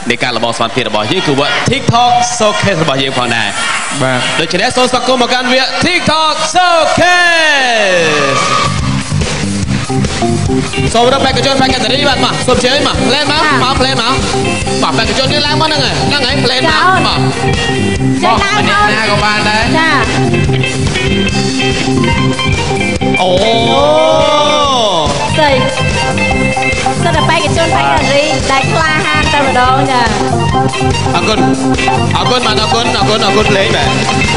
ในการระบอบสมัครเพียรระบอบยี่คือว่า TikTok Showcase ระบอบยี่ฝั่งไหนโดยเฉพาะโซนสักกุมมาการเวีย TikTok Showcase โซนเราไปกระโจนไปกันแต่ได้บ้างมาสมเชยมาเพลงมาเพลงมาไปกระโจนนี่แรงมากนั่งไงเพลงมาบอกอันนี้หน้าก็บ้านได้โอ้ใส่สระไปกระโจนไปกันรีได้คลาฮานแต่มาดองจ้ะอากุนมาอากุนเพลงแบบ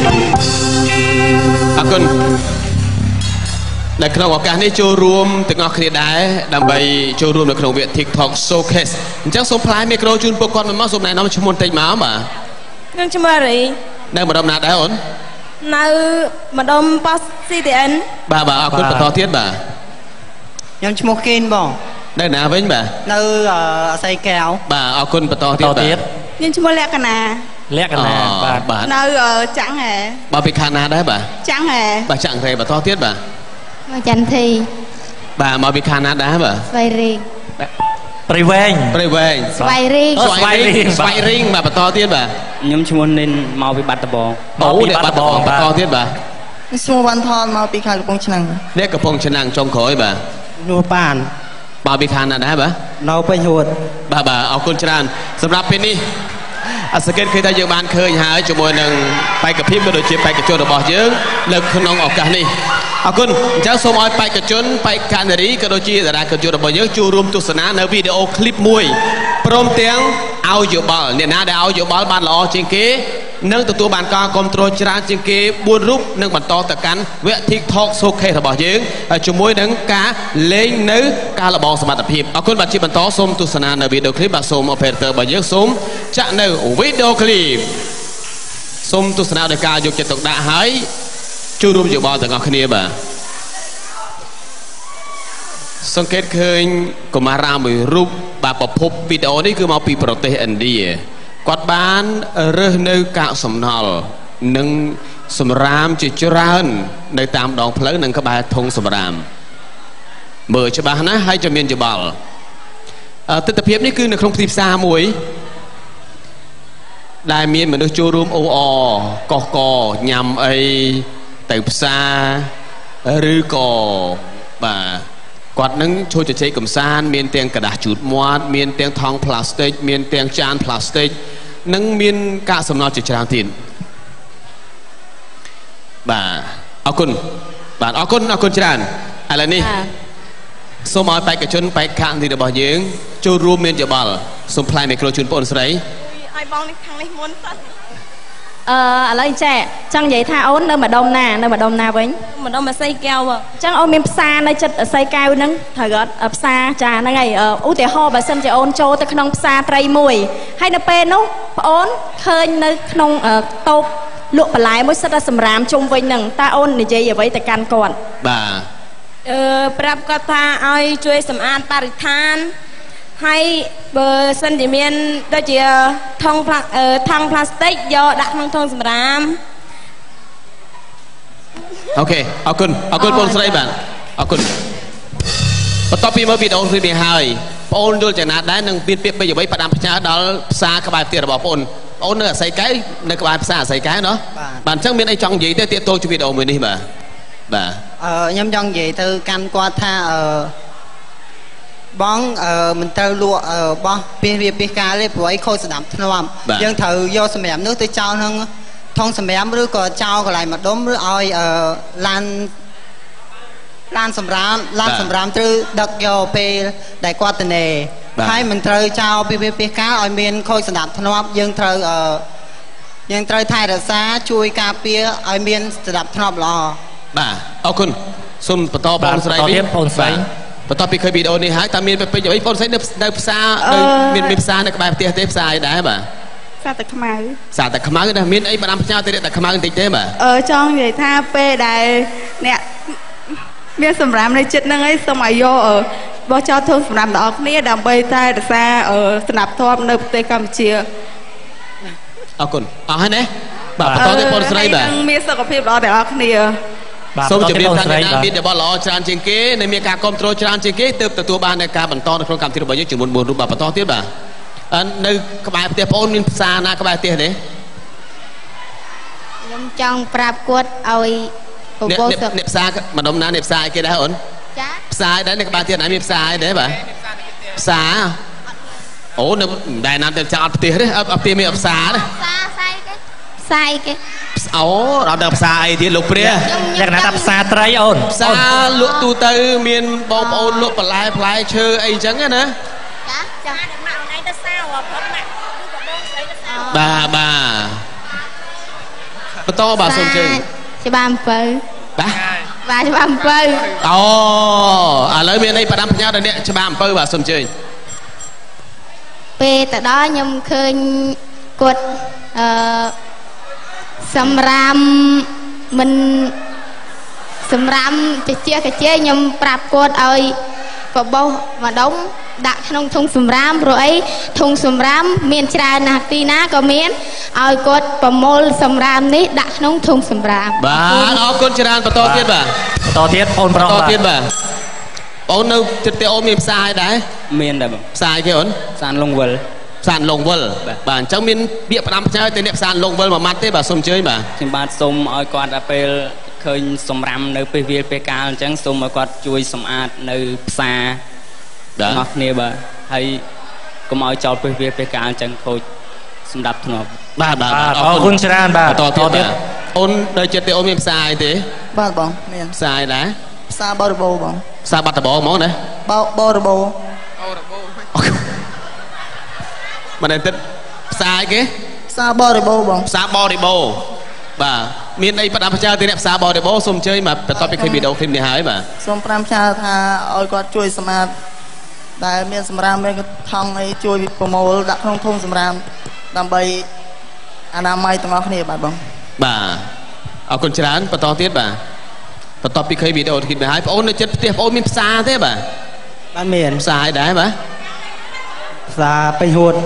อากุนในขนมการนี้โจรวมตึงอคดีได้ดำไปโจรวมในขนมเวีย TikTok Showcase จังสมพลายไมโครจูนโปรกรมันมาสมในน้ำชมนติมาบ่นั่งชมอะไรได้มาดำนาได้หรอนั่งมาดมปัสซีเดนบ่อากุนปะทอเทียนบ่ยังชมกินบ่ได้หนาเว้นบ่นั่งใส่แก้วบ่อากุนปะทอเทียนบ่ยังชมแลกกันนะบ่นั่งจังแห่บ่ไปคานาได้บ่จังแห่บ่จังไรปะทอเทียนบ่มาจันทีบ่มาไปคานาได้บ่สไปริงไปเวงสไปริงบ่ปะทอเทียนบ่ยมชมนินมาไปบัตตบองโอ้เด็กบัตตบองปะทอเทียนบ่สมวันทอนมาปีขายกระพงชนังเด็กกระพงชนังจงขอยบ่นัวปานบ่ไปคานาได้บ่เราไปหดบ่เอาคุณชนันสำหรับเพลงนี้สเก็ตเคยทายบ้านเคยหาจมูกหนึ่งไปกับพิมพ์โดยเฉพาะไปกับโจรบอกเยอะเลิกขนมออกกันนี่เอาคุณเจ้าสมอยไปกับโจรไปการนารีก็โดยที่แต่ละกับโจรบอกเยอะจูรวมตุสนาในวิดีโอคลิปมวยพร้อมเตียงเอาอยู่บอลเนี่ยนะได้เอาอยู่บอลบ้านหล่อจริงเก๋นึ่งตัวบ้านก็คอมโทรลจราจริงเก๋บุญรูปนึ่งบันโตตะกันเวทีทอกโซเคระบอกเยอะจมูกหนึ่งกาเล่นนื้อการระบองสมรรถพิบเอาคุณบัตรจีบันโตสมตุสนาในวิดีโอคลิปบัตรสมอเปเตอร์บอกเยอะสมจะในวิดีโอคลิปสมตุสนาในการยกจะตกด่าหายจูรวมอยู่บอลแต่ก็คืนบ่สังเกตเคยก็มารามรูปแบบประพบวิดีโอนี้คือมาปีประเทศอินเดียกอดบ้านเรื่องในกะสมนอลหนึ่งสมรามจิจรันในตามดองเพลิงหนึ่งกบายทงสมรามเมื่อจะบ้านนะให้จะมีนจะบอลติดเพียบนี่คือในโครงพิธีซามวยได้มีเหมือนจูรวมโอกอยำไอแต่ภาษาหรือกอบ่ากอดนั้นช่วยจะใช้กำซานเมียนเตียงกระดาษจุดมวดเมียนเตียงทองพลาสติกเมียนเตียงจานพลาสติกนั่งเมียนกะสำนอจิตจารทินบ่าเอาคุณจานอะไรนี่สมอยไปกับชนไปข้างที่เดบยืงจูรวมเมียนจะบอลสมพลายในโครชุนปนสไลไอ้บองในทางในม้วนสันอะไรแจ๊จังใหญ่ท่าอ้นเดินมาดมนาvớiมาดมมาใส่แก้วจังอ้นมีภาษาในจัดใส่แก้วนั้นถอยก็ภาษาจ่าในไงอุติห่อแบบเส้นจะอ้นโจแต่ขนมภาษาไตรมวยให้นับเป็นนู้อ้นเคยในขนมโตลวกปลายมุสลิมสำรามชมไว้หนึ่งตาอ้นนี่ใจอย่าไว้แต่การก่อนบ่าปรับกท่าเอาช่วยสำอางปริธานให้เบอร์สันติเมียนได้เจียทองพลาสติกยอดักทองสำรามโอเคเอาคุณปนสไลด์บ้างเอาคุณพอต่อปีมาวิดีโอคือดีหายปนดูจากนั้นได้หนึ่งเปลี่ยนไปอยู่ไว้ประดับประชาดอลซากระบายเตียระบอกปนเนื้อใส่ไก่ในกระบายภาษาใส่ไก่เนาะบ้านช่างมีไอ้จังยี่เตี้ยโตชีวิตเอามือนี่บ่ย้ำจังยี่คือการกวาดท่าบ้องมันเตาลวกบ้องเปียกาเลยป่วยโคสนามทนวมยังเธอยอสมัยนู้ตัวเจ้าทั้งทองสมัยหรือก็เจ้าก็ไหลมาดมหรือเอาลานสำรามตื้อดักยอเปได้กวาดเนให้มันเตาเจ้าเปียกาเอาเมียนโคสนามทนวมยังเตาไทยรักษาช่วยกาเปียเอาเมียนสนามทนวมรอบ่าเอาคุณซุ่มปตอปนสไลด์พอต่อไปเคยวิดีโอนี้หายตามมีไปอย่างไอ้คนใช้ในภาษามีภาษาในกระบายเตี้ยภาษาได้ป่ะซาตะขมาซาตะขมาก็ได้มีไอ้ประดามพระเจ้าเตี้ยแต่ขมากันติดได้ป่ะจ้องใหญ่ท่าเป้ได้เนี่ยเมียสำรามในจิตนั่งไอ้สมัยโยบอเจ้าทงสำรามดอกนี้ดำใบใต้แต่ซาสนับทอมในประเทศกัมพูชีเอาคุณเอาให้เนี่ยบ่าวต่อที่ปนสไลด์ป่ะมีสุขภาพรอแต่ดอกนี้សូមជម្រាបថាអ្នកមានរបស់ល្អច្រើនជាងគេនៅមានការគ្រប់គ្រងច្រើនជាងគេទើបទទួលបាននៃការបបន្តនៅក្នុងកម្មវិធីរបស់យើងចំនួន4រូបបាទបន្តទៀតបាទនៅក្បែរផ្ទះបងមានផ្សារណាក្បែរផ្ទះទេខ្ញុំចង់ប្រាប់គាត់ឲ្យបបោសអ្នកផ្សារម្ដុំណាអ្នកផ្សារគេដែរអូនចាផ្សារដែរនៅក្បែរផ្ទះណាមានផ្សារដែរបាទផ្សារអូនៅដែរណាទៅចោលផ្ទះទេអត់ផ្ទះមានផ្សារទេផ្សារគេអូដល់ដល់ផ្សារអីទៀតលោកព្រះលក្ខណៈថាផ្សារត្រីអូនផ្សារលក់ទូទៅមានបងប្អូនលក់បន្លែផ្លែឈើអីចឹងណាចាចាដល់ម៉ាក់អូនឯងទៅសាវព្រឹកម៉ាក់គឺក៏បងស្រីទៅសាវបាទបន្តបាទសូមជើញច្បារអំពៅបាទច្បារអំពៅអូឥឡូវមានអីផ្ដាំផ្ញើដល់អ្នកច្បារអំពៅបាទសូមជើញពេលទៅដល់ខ្ញុំឃើញគាត់សម្រាមមិនសម្រាមជាខ្ញុំប្រាប់គាត់ឲ្យបបោសម្ដុំដាក់ក្នុងធុងសម្រាមព្រោះអីធុងសម្រាមមានច្រើនណាស់ទីណាក៏មានឲ្យគាត់ប្រមូលសម្រាមនេះដាក់ក្នុងធុងសម្រាមបាទអរគុណច្រើនបន្តទៀតបាទបន្តទៀតអូនប្រុសបន្តទៀតបាទអូននៅចិត្តអូនមានផ្សារឯដែរមានដែរផ្សារគេអូនផ្សារលងវិលផ្សារលងវិលបាទអញ្ចឹងមានពាក្យផ្ដាំផ្ញើទៅអ្នកផ្សារលងវិលមួយម៉ាត់ទេបាទសូមអញ្ជើញបាទខ្ញុំបាទសូមឲ្យគាត់ដល់ពេលឃើញសម្រាមនៅពេលវាលពេលកាលអញ្ចឹងសូមឲ្យគាត់ជួយសម្អាតនៅផ្សាររបស់គ្នាបាទហើយកុំឲ្យចោលពេលវាលពេលកាលអញ្ចឹងខូចសម្រាប់ធ្នាប់បាទអរគុណច្រើនបាទតទៀតអូននៅចិត្តទេអូនមានផ្សារអីទេបាទបងមានផ្សារអីដែរផ្សារបរិបូរបងផ្សារបាត់ដំបងហ្មងណាបរិបូរមិនតែផ្សារអីគេផ្សារបរិបូរបងផ្សារបរិបូរបាទមានអីផ្ដាំផ្ញើទៅអ្នកផ្សារបរិបូរសូមអញ្ជើញបាទបន្ទាប់ពីឃើញវីដេអូឃ្លីបនេះហើយបាទសូមផ្ដាំផ្ញើថាឲ្យគាត់ជួយសម្អាតដែលមានសម្រាមមានថង់អីជួយប្រមូលដាក់ក្នុងធុងសម្រាមដើម្បីអនាម័យទាំងអស់គ្នាបាទបងបាទអរគុណច្រើនបន្តទៀតបាទបន្ទាប់ពីឃើញវីដេអូឃ្លីបនេះហើយបងអូននៅចិត្តផ្ទះបងអូនមានផ្សារទេបាទមានផ្សារអីដែរបាទផ្សារពេញហួត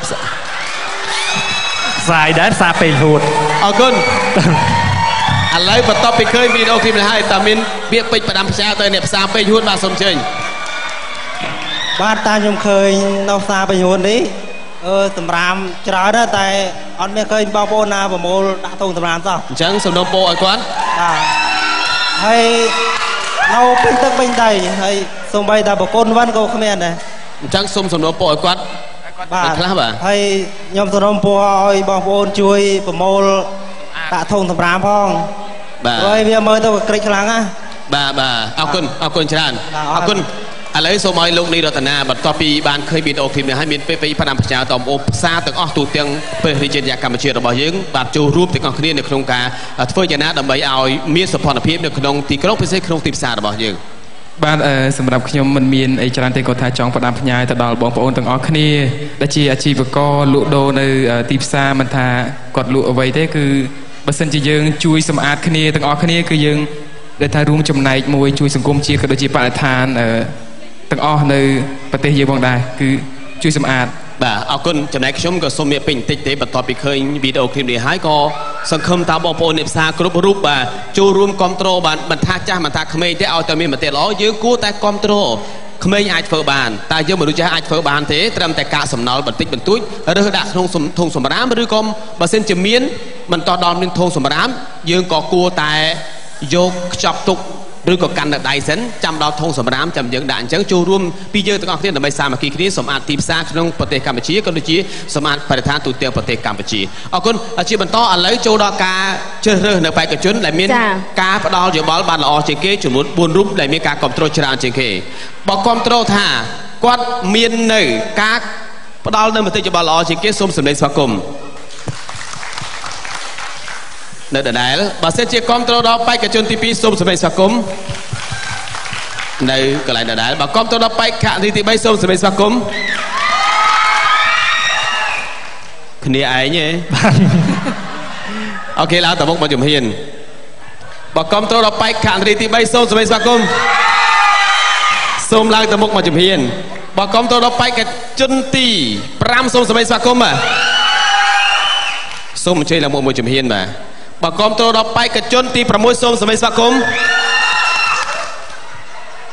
ផ្សារដែរផ្សារពេញហួតអរគុណឥឡូវបន្ទាប់ពីឃើញវីដេអូឃ្លីបនេះហើយតើមានពាក្យពេចន៍ផ្ដាំផ្ញើទៅអ្នកផ្សារពេញហួតបាទសូមអញ្ជើញបាទតាខ្ញុំឃើញនៅផ្សារពេញហួតនេះសម្រាមច្រើនណាស់តែអត់មានឃើញបងប្អូនណាប្រមូលដាក់ធុងសម្រាមសោះអញ្ចឹងសំណូមពរឲ្យគាត់បាទហើយនៅពេញទឹកពេញដីហើយសូម្បីតែបកូនវ៉ាន់ក៏គ្មានដែរអញ្ចឹងសូមសំណូមពរឲ្យគាត់បាទខ្លះបាទហើយខ្ញុំសំណូមពរឲ្យបងប្អូនជួយប្រមូលដាក់ធុងសម្រាមផងបាទហើយវាមើលទៅក្រិចខ្លាំងណាបាទអរគុណច្រើនអរគុណឥឡូវសូមឲ្យលោកនីរតនាបន្ទាប់ពីបានឃើញវីដេអូឃ្លីបនេះហើយមានពេលផ្ដាំផ្ញើទៅបងផ្សារទាំងអស់ទូទាំងប្រទេសរាជាណាចក្រកម្ពុជារបស់យើងបាទចូលរួមទាំងអស់គ្នានៅក្នុងការធ្វើយ៉ាងណាដើម្បីឲ្យមានសុខភាពនៅក្នុងទីក្រុងពិសេសក្នុងទីផ្សាររបស់យើងបាទសម្រាប់ខ្ញុំមិនមានអីច្រើនទេគាត់ថាចង់ផ្ដាំផ្ញើទៅដល់បងប្អូនទាំងអស់គ្នាដែលជាអាជីវករលក់ដូរនៅទីផ្សារមិនថាគាត់លក់អ្វីទេគឺបើសិនជាយើងជួយសម្អាតគ្នាទាំងអស់គ្នាគឺយើងដែលថារួមចំណែកមួយជួយសង្គមជាតិក៏ដូចជាបរិស្ថានទាំងអស់នៅប្រទេសយើងផងដែរគឺជួយសម្អាតបាទអរគុណចំណែកខ្ញុំក៏សូមមានពេញបន្តិចទេបន្ទាប់ពីឃើញវីដេអូឃ្លីបនេះហើយក៏សង្ឃឹមថាបងប្អូនអ្នកផ្សារគ្រប់រូបបាទចូលរួមគ្រប់គ្រងបានមិនថាចាស់មិនថាក្មេងទេឲ្យតែមានមតិល្អយើងគួរតែគ្រប់គ្រងក្មេងអាចធ្វើបានតែយើងមនុស្សចាស់អាចធ្វើបានទេត្រឹមតែកាកសំណល់បន្តិចបន្តួចរើសដាក់ក្នុងធុងសម្រាមឬក៏បើសិនជាមានមិនតដល់មានធុងសម្រាមយើងក៏គួរតែយកខ្ចប់ទុកឬក៏កាន់នៅដៃសិនចាំដល់ធុងសម្រាមចាំយើងដាក់អញ្ចឹងចូលរួមពីយើងទាំងអស់គ្នាដើម្បីសាមគ្គីគ្នាសម្អាតទីផ្សារក្នុងប្រទេសកម្ពុជាក៏ដូចជាសម្អាតបរិស្ថានទូទាំងប្រទេសកម្ពុជាអរគុណជាបន្តឥឡូវចូលដល់ការជ្រើសរើសនៅបេក្ខជនដែលមានការផ្ដល់យោបល់បានល្អជាងគេចំនួន4រូបដែលមានការគ្រប់គ្រងច្រើនជាងគេបើគ្រប់គ្រងថាគាត់មាននៅការផ្ដល់នៅមតិយោបល់ល្អជាងគេសូមសម្លេងស្វាគមន៍នៅដដែលបើសិនជាគ្រប់គ្រងដល់បេក្ខជនទី2សូមសម្លេងស្វាគមន៍នៅកន្លែងដដែលបើគ្រប់គ្រងដល់បេក្ខនាទី3សូមសម្លេងស្វាគមន៍គ្នាឯងទេអូខេឡើងតមុខមកជំហានបើគ្រប់គ្រងដល់បេក្ខនាទី3សូមសម្លេងស្វាគមន៍សូមឡើងតមុខមកជំហានបើគ្រប់គ្រងដល់បេក្ខជនទី5សូមសម្លេងស្វាគមន៍បាទសូមអញ្ជើញឡើងមុខមកជំហានបាទបើគ្រប់គ្រងដល់បេក្ខជនទី6សូមសម្លេងស្វាគមន៍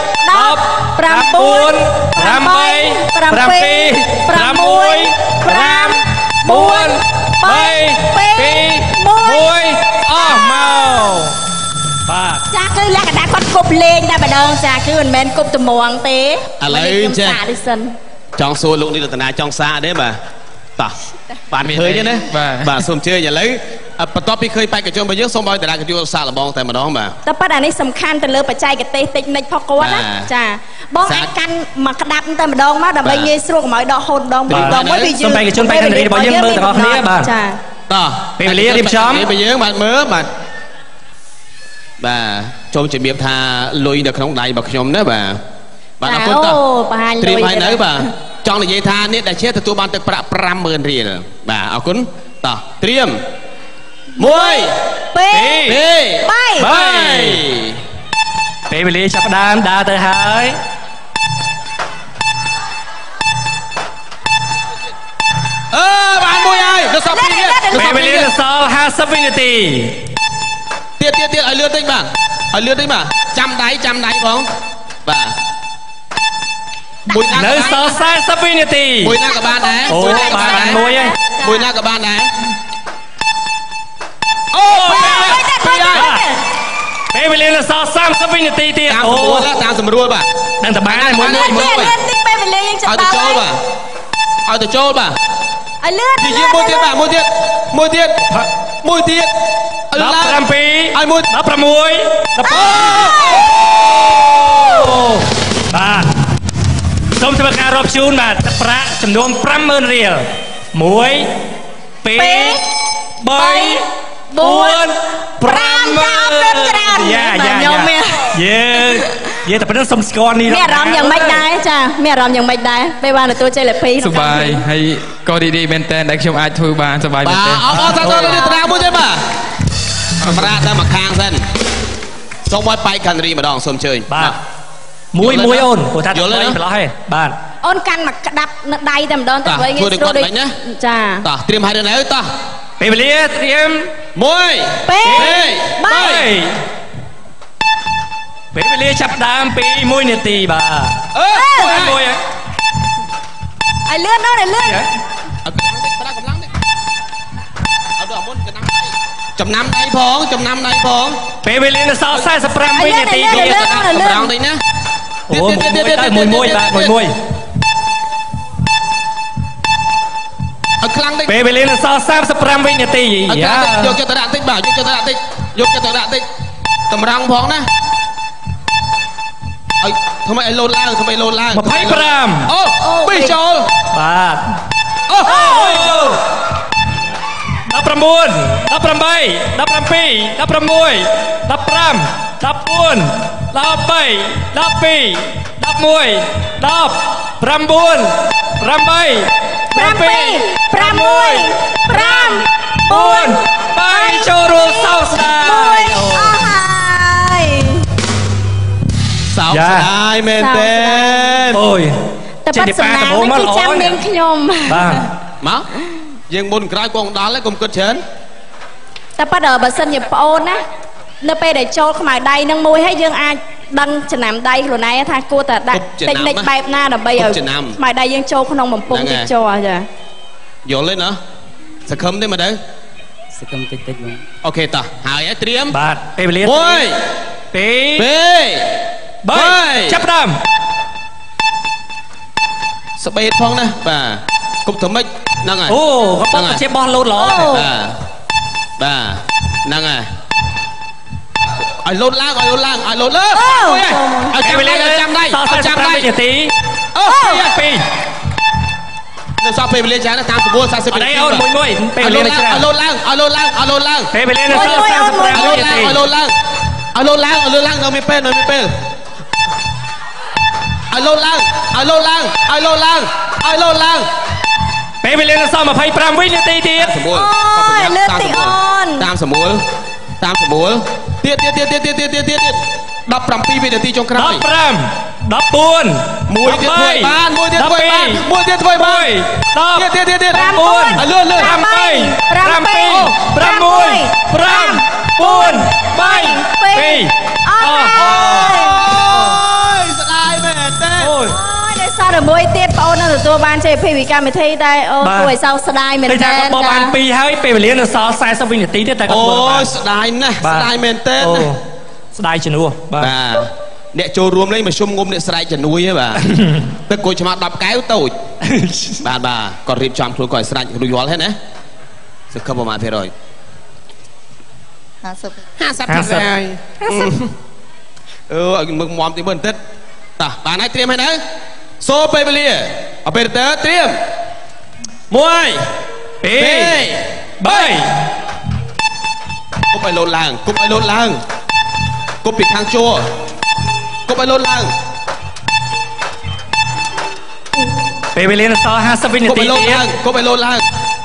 ចាគឺលក្ខណៈគាត់គប់លេងតែម្ដងចាគឺមិនមែនគប់ត្មងទេឥឡូវចាចង់សួរលោកនេះរតនាចង់សារទេបាទតោះបានឃើញទេណាបាទសូមជឿឥឡូវបន្ទាប់ពីឃើញបេក្ខជនរបស់យើងសូមឲ្យតារាកញ្ជូសាកល្បងតែម្ដងបាទតែប៉ុន្តែអានេះសំខាន់ទៅលើបច្ចេកទេសតិចនិចផុសគាត់ណាចាបងអាចកាន់មកក្តាប់តែម្ដងមកដើម្បីងាយស្រួលកុំឲ្យដកហូតម្ដងមួយមួយពីយើងសូមបេក្ខជនបេក្ខនារីរបស់យើងមើលទាំងអស់គ្នាបាទចាតោះពេលវេលារៀបចំពេលយើងបាទមើលបាទចូលជំរាបថាលុយនៅក្នុងដៃរបស់ខ្ញុំណាបាទអរគុណតោះត្រៀមឲ្យនៅបាទចង់និយាយថានេះដែលជាទទួលបានទឹកប្រាក់ 50000 រៀលបាទអរគុណតោះត្រៀម1 2 3 ពេលវេលាចាប់ផ្ដើមដើរទៅហើយបានមួយហើយដល់សល់2ទៀតពេលវេលាដល់សល់50វិនាទីទៀតឲ្យលឿនតិចបាទឲ្យលឿនតិចបាទចាំដៃបងបាទមួយណានៅសល់40វិនាទីមួយណាក៏បានដែរអូបានមួយហើយមួយណាក៏បានដែរអូពេលវេលានៅសល់30វិនាទីទៀតអូតាមស្រួលបាទដឹងតែបានហើយមួយពេលវេលាយើងចាប់ដល់ឲ្យទៅចូលបាទឲ្យទៅចូលបាទឲ្យលឿននិយាយមួយទៀតបាទមួយទៀត17ឲ្យមួយ 16 17បាទសូមធ្វើការរាប់ជូនបាទទឹកប្រាក់ចំនួន 50000 រៀល1 2 3 4 5 តែប៉ុណ្ណឹងសុំស្គាល់នេះមានអារម្មណ៍យ៉ាងម៉េចដែរចាមានអារម្មណ៍យ៉ាងម៉េចដែរពេលបានទទួលជ័យលាភីសុបាយហើយក៏ឌីមែនតើដែលខ្ញុំអាចធ្វើបានសុបាយមែនតើអរសាទរនេះត្រាមួយទេបាទសម្រាប់តែមកខាងសិនសូមឲ្យបែកកាន់រីម្ដងសូមអញ្ជើញបាទមួយអូនព្រោះថាយល់ហើយប្រឡោះហេបាទអូនកាន់មកក្តាប់នៅដៃតែម្ដងទៅវិញធ្វើដូចគាត់វិញណាចាតោះត្រៀមហើយនៅតោះពេលវេលាត្រៀម 1 2 3 ពេលវេលាចាប់ដើមពី1នាទីបាទមួយឲ្យលឿនអូនឲ្យលឿនអត់កម្លាំងតិចប្រើកម្លាំងតិចអត់ដល់មុនចំណាំដៃផងពេលវេលានៅសល់45វិនាទីទៀតកម្លាំងតិចណាអូមួយបាទមួយអត់ខ្លាំងតិចពេលវេលានៅសល់35វិនាទីយកចិត្តទៅដាក់តិចបាទយកចិត្តទៅដាក់តិចតម្រង់ផងណាឲ្យធ្វើម៉េចឲ្យលោតឡើង25 អូពីរចូលបាទអូ 19 18 ចូលរួមសោកស្ដាយសោកស្ដាយមែនទេអូយតែប៉ាត់សំណាងនេះគឺចាំនាងខ្ញុំបាទមកយើងមុនក្រោយកងដល់ហើយកុំគិតច្រើនតែប៉ាត់បើសិនជាប្អូនណានៅពេលដែលចូលខ្មៅដៃនឹងមួយហើយយើងអាចដឹងចំណាំដៃខ្លួនឯងថាគួរតែដាក់តិចនិចបែបណាដើម្បីឲ្យខ្មៅដៃយើងចូលក្នុងបំពង់ទីចចាយល់ទេណាសង្ឃឹមទេមើលទៅសង្ឃឹមតិចបងអូខេតោះហើយត្រៀមបាទពេលវេលា 1 2 3 ចាប់ដើមស្បេតផងណាបាទគប់ធ្វើម៉េចហ្នឹងហើយអូគាត់ទៅជាបោះលោតល្អបាទហ្នឹងហើយឲ្យលោតឡើងឲ្យចាំដៃចាំដៃនាទីអូ2នៅសល់ពេលវេលាច្រើនតាមក្បួន40នាទីអូនមួយពេលវេលាច្រើនឲ្យលោតឡើងពេលវេលានៅសល់ 35នាទីឲ្យលោតឡើងនៅមានពេលឲ្យលោតឡើងពេលវេលានៅសល់25វិនាទីទៀតអូយលឿនតិចអូនតាមស្រួលទៀត17វិនាទីចុងក្រោយ 15 14 មួយទៀតធ្វើបានទៀតទៀត 10 ទៀត 9 លឿន 8 7 6 5 4 3 2 1 ស្ដាយមែនទេអូយនៅសល់មួយទៀតបងអូននឹងទទួលបានជ័យភីពីកម្មវិធីតែអូនគួរឲ្យសោកស្ដាយមែនទេតែគាត់បោះបាន2ហើយពេលវេលានៅសល់40វិនាទីទៀតតែគាត់ធ្វើបានអូស្ដាយណាស់ស្ដាយមែនទេស្ដាយជំនួសបាទអ្នកចូលរួមនេះមកជុំងុំអ្នកស្រែកជំនួយហ៎បាទទឹកគួយឆ្មា10កែវតូចបាទគាត់រៀបចំខ្លួនគាត់ឲ្យស្រេចរួចរាល់ហើយណាសង្ឃឹមប្រមាណ%50ហើយឲ្យមើលមុំទីមើលបន្តិចតោះបានហើយត្រៀមហើយនៅសូពេលវេលាអពេរតើត្រៀម1 2 3គប់ឲ្យលោតឡើងគប់ពីខាងជួរគប់ឲ្យលោតឡើងពេលវេលានៅសល់50វិនាទីទៀតគប់ឲ្យលោតឡើង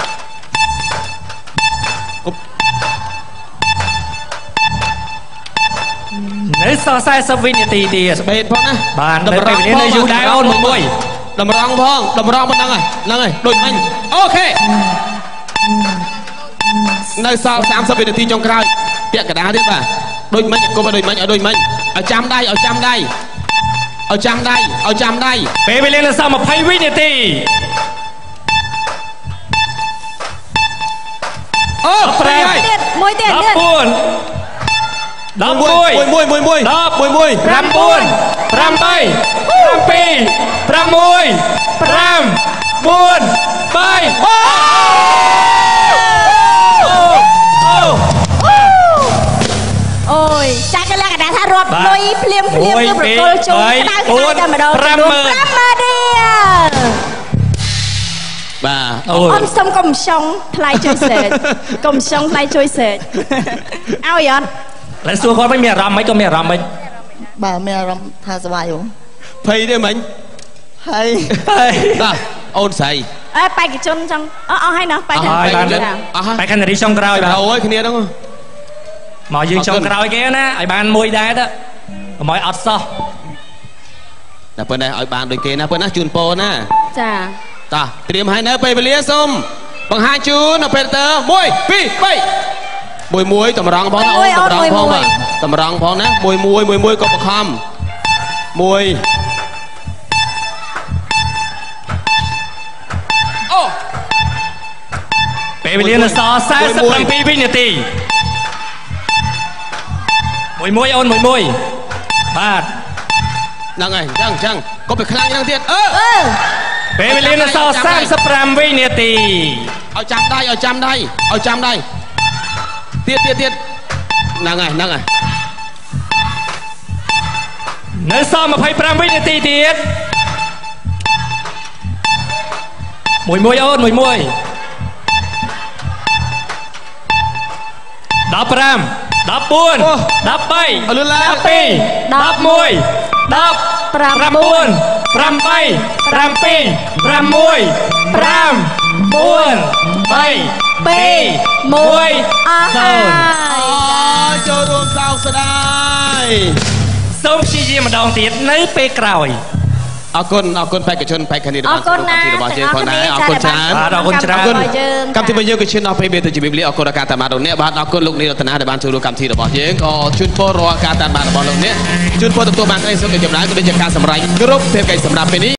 នៅសល់40វិនាទីទៀតស្បេតផងណាបាទពេលវេលានៅយូរដែរអូនមួយតម្រង់ផងហ្នឹងហើយដូចមិញអូខេនៅសល់30វិនាទីចុងក្រោយពាក់កណ្ដាលទៀតបាទដូចមិញគប់ឲ្យដូចមិញឲ្យចាំដៃពេលវេលានៅសល់20វិនាទីអូមួយទៀត 14 11 9 8 7 6 5 4 3 2 1 អូយចាក់កលកដាថារាប់លុយភ្លាមគឺប្រគល់ជុំក្តៅតែម្ដង50000រៀល bà ôn xong cầm xong thay chơi sệt cầm xong thay chơi sệt ao vậy lại xua con với mẹ rầm mấy con mẹ rầm mấy bà mẹ rầm tha sờ bài không phay đấy mình hay đó ôn xài bay cái chân trong hay nó bay bay cái này đi xong cào bà đầu ấy cái này đúng không mọi dương xong cào kia nè ai ban môi đá đó mọi ọt so là bên đây ai ban đôi kia nè bên đó chun po nè chà ta tìm hai nè bay về lia xôm bằng hai chú nó bên tơ môi pi bay môi muối tầm răng phong ôn tầm răng phong mà tầm răng phong nè môi muối có bậc khom môi ไปเรียนสอซ่าสักครั้งปีวินาทีมวยโอนมวยบาดนั่งไงจังก็ไปคลั่งยังเตี้ยไปเรียนสอซ่าสักครั้งวินาทีเอาจำได้เตี้ยนั่งไงเนื้อซ้อมมาให้5วินาทีเตี้ยมวยโอนมวยดับ5ดับ4ดับไปดับปีดับมวยดับ5 4 5 ไป5 ปี5มวย5 4 3 ปีมวยចូលរួមសោកស្ដាយសូមព្យាយាមម្ដងទៀតនៅពេលក្រោយអរគុណបេក្ខជនបេក្ខនីរបស់របស់យើងផងដែរអរគុណច្រើនកម្មវិធីរបស់យើងក៏ឈានដល់ពេលទៅជម្រាបលាអរគុណដល់ការតាមដានរបស់អ្នកបាទអរគុណលោកនាងរតនាដែលបានចូលរួមកម្មវិធីរបស់យើងក៏ជូនពររាល់ការតាមដានរបស់លោកអ្នកជូនពរទទួលបានក្តីសុខចម្រើនក៏ដូចជាការសម្រេចគ្រប់ភាពកិច្ចសម្រាប់ពេលនេះ